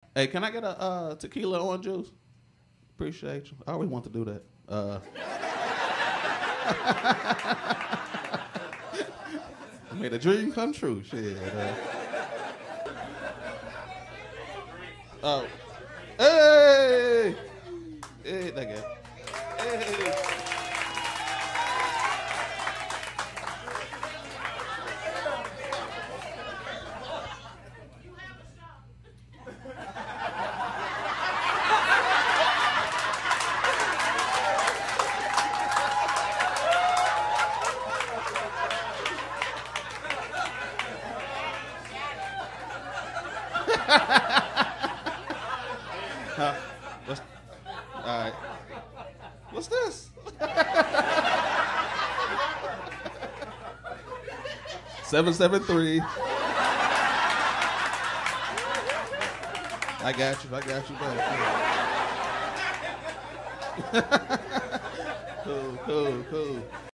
Hey, can I get a tequila orange juice? Appreciate you. I always want to do that. Made a dream come true. Shit. Oh. Hey! Hey, that guy. Hey! Huh? All right. What's this? 773. I got you. I got you back. Cool, cool, cool.